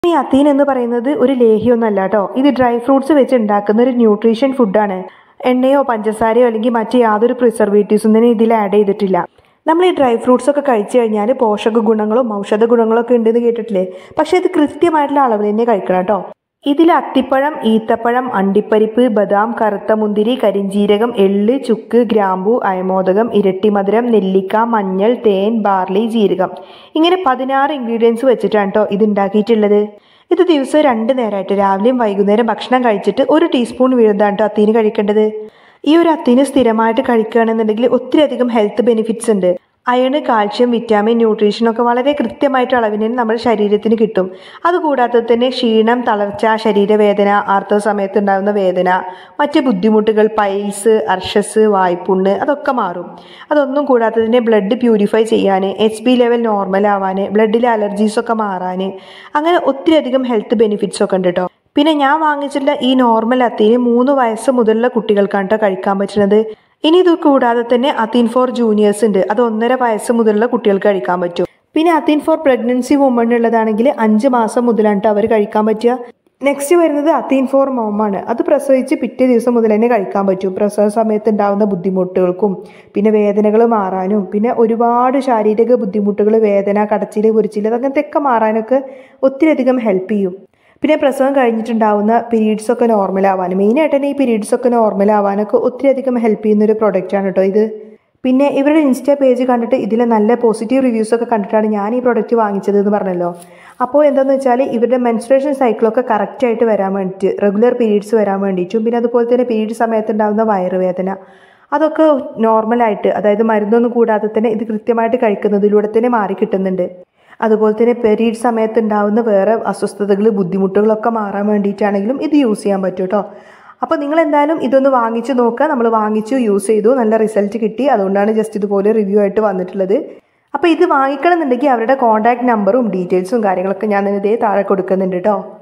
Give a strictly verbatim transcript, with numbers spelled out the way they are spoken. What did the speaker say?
ഈ അത്തീൻ എന്ന് പറയുന്നത് ഒരു ലേഹ്യമൊന്നുമല്ല കേട്ടോ. ഇത് ഡ്രൈ ഫ്രൂട്ട്സ് വെച്ച് ഉണ്ടാക്കുന്ന ഒരു ന്യൂട്രീഷൻ ഫുഡാണ്. എണ്ണയോ പഞ്ചസാരയോ അല്ലെങ്കിൽ മറ്റ് യാതൊരു പ്രിസർവേറ്റീവ്സും തന്നെ ഇതിൽ ആഡ് ചെയ്തിട്ടില്ല. നമ്മൾ ഈ ഡ്രൈ ഫ്രൂട്ട്സ് ഒക്കെ കഴിച്ചു കഴിഞ്ഞാൽ പോഷക ഗുണങ്ങളും ഔഷധ ഗുണങ്ങളും ഒക്കെ ഉണ്ടെന്ന് കേട്ടിട്ടില്ലേ? പക്ഷെ ഇത് കൃത്യമായിട്ടുള്ള അളവിൽ തന്നെ കഴിക്കണം കേട്ടോ. ഇതിൽ അത്തിപ്പഴം, ഈത്തപ്പഴം, അണ്ടിപ്പരിപ്പ്, ബദാം, കറുത്ത മുന്തിരി, കരിഞ്ജീരകം, എള്ള്, ചുക്ക്, ഗ്രാമ്പു, അയമോദകം, ഇരട്ടിമധുരം, നെല്ലിക്ക, മഞ്ഞൾ, തേൻ, ബാർലി, ജീരകം ഇങ്ങനെ പതിനാറ് ഇൻഗ്രീഡിയൻസ് വെച്ചിട്ടാണ് കേട്ടോ ഇത് ഉണ്ടാക്കിയിട്ടുള്ളത്. ഇത് ദിവസവും രണ്ട് നേരമായിട്ട് രാവിലെയും വൈകുന്നേരം ഭക്ഷണം കഴിച്ചിട്ട് ഒരു ടീസ്പൂൺ വീഴുന്നതാണ് കേട്ടോ അത്തീന് കഴിക്കേണ്ടത്. ഈ ഒരു അത്തീന് സ്ഥിരമായിട്ട് കഴിക്കുകയാണെന്നുണ്ടെങ്കിൽ ഒത്തിരി അധികം ഹെൽത്ത് ബെനിഫിറ്റ്സ് ഉണ്ട്. അയൺ, കാൽഷ്യം, വിറ്റാമിൻ, ന്യൂട്രീഷൻ ഒക്കെ വളരെ കൃത്യമായിട്ട് അളവിന് നമ്മുടെ ശരീരത്തിന് കിട്ടും. അതുകൂടാതെ തന്നെ ക്ഷീണം, തളർച്ച, ശരീരവേദന, ആർത്തവ സമയത്ത് ഉണ്ടാകുന്ന വേദന, മറ്റ് ബുദ്ധിമുട്ടുകൾ, പൈൽസ്, അർഷസ്, വായ്പുണ്ണ് അതൊക്കെ മാറും. അതൊന്നും കൂടാതെ തന്നെ ബ്ലഡ് പ്യൂരിഫൈ ചെയ്യാൻ, എച്ച് ബി ലെവൽ നോർമൽ ആവാൻ, ബ്ലഡിലെ അലർജീസൊക്കെ മാറാൻ, അങ്ങനെ ഒത്തിരി അധികം ഹെൽത്ത് ബെനിഫിറ്റ്സ് ഒക്കെ ഉണ്ട് കേട്ടോ. പിന്നെ ഞാൻ വാങ്ങിച്ചിട്ടുള്ള ഈ നോർമൽ അത്തീന് മൂന്ന് വയസ്സ് മുതലുള്ള കുട്ടികൾക്കാണ് കേട്ടോ കഴിക്കാൻ പറ്റുന്നത്. ഇനി ഇത് കൂടാതെ തന്നെ അത്തീൻ ഫോർ ജൂനിയേഴ്സ് ഉണ്ട്. അത് ഒന്നര വയസ്സ് മുതലുള്ള കുട്ടികൾക്ക് കഴിക്കാൻ പറ്റും. പിന്നെ അത്തീൻ ഫോർ പ്രഗ്നൻസി വുമൺ ഉള്ളതാണെങ്കിൽ അഞ്ച് മാസം മുതലാണ് അവർ കഴിക്കാൻ പറ്റുക. നെക്സ്റ്റ് വരുന്നത് അത്തീൻ ഫോർ മോമാണ്. അത് പ്രസവിച്ച് പിറ്റേ ദിവസം മുതൽ തന്നെ കഴിക്കാൻ പറ്റും. പ്രസവ സമയത്ത് ഉണ്ടാകുന്ന ബുദ്ധിമുട്ടുകൾക്കും പിന്നെ വേദനകൾ മാറാനും പിന്നെ ഒരുപാട് ശാരീരിക ബുദ്ധിമുട്ടുകൾ, വേദന, കടച്ചിൽ, പൊരിച്ചിൽ അങ്ങനത്തെ ഒക്കെ മാറാനൊക്കെ ഒത്തിരി അധികം ഹെൽപ്പ് ചെയ്യും. പിന്നെ പ്രസവം കഴിഞ്ഞിട്ടുണ്ടാവുന്ന പീരീഡ്സൊക്കെ നോർമൽ ആവാനും, മെയിനായിട്ട് തന്നെ ഈ പീരീഡ്സൊക്കെ നോർമൽ ആവാനൊക്കെ ഒത്തിരി അധികം ഹെൽപ്പ് ചെയ്യുന്നൊരു പ്രൊഡക്റ്റാണ് കേട്ടോ ഇത്. പിന്നെ ഇവരുടെ ഇൻസ്റ്റാ പേജ് കണ്ടിട്ട് ഇതിലെ നല്ല പോസിറ്റീവ് റിവ്യൂസൊക്കെ കണ്ടിട്ടാണ് ഞാൻ ഈ പ്രൊഡക്റ്റ് വാങ്ങിച്ചത് എന്ന് പറഞ്ഞല്ലോ. അപ്പോൾ എന്താണെന്ന് വെച്ചാൽ ഇവരുടെ മെൻസ്ട്രേഷൻ സൈക്കിളൊക്കെ കറക്റ്റായിട്ട് വരാൻ വേണ്ടിയിട്ട്, റെഗുലർ പീരീഡ്സ് വരാൻ വേണ്ടിയിട്ടും പിന്നെ അതുപോലെ തന്നെ പീരീഡ് സമയത്തുണ്ടാകുന്ന വയറുവേദന അതൊക്കെ നോർമലായിട്ട്, അതായത് മരുന്നൊന്നും കൂടാതെ തന്നെ ഇത് കൃത്യമായിട്ട് കഴിക്കുന്നതിലൂടെ തന്നെ മാറി കിട്ടുന്നുണ്ട്. അതുപോലെ തന്നെ പീരീഡ് സമയത്ത് ഉണ്ടാകുന്ന വേറെ അസ്വസ്ഥതകൾ, ബുദ്ധിമുട്ടുകളൊക്കെ മാറാൻ വേണ്ടിയിട്ടാണെങ്കിലും ഇത് യൂസ് ചെയ്യാൻ പറ്റും കേട്ടോ. അപ്പോൾ നിങ്ങൾ എന്തായാലും ഇതൊന്ന് വാങ്ങിച്ച് നോക്കുക. നമ്മൾ വാങ്ങിച്ചു, യൂസ് ചെയ്തു, നല്ല റിസൾട്ട് കിട്ടി. അതുകൊണ്ടാണ് ജസ്റ്റ് ഇതുപോലെ റിവ്യൂ ആയിട്ട് വന്നിട്ടുള്ളത്. അപ്പോൾ ഇത് വാങ്ങിക്കണം എന്നുണ്ടെങ്കിൽ അവരുടെ കോൺടാക്ട് നമ്പറും ഡീറ്റെയിൽസും കാര്യങ്ങളൊക്കെ ഞാൻ ഇതേ താഴെ കൊടുക്കുന്നുണ്ട് കേട്ടോ.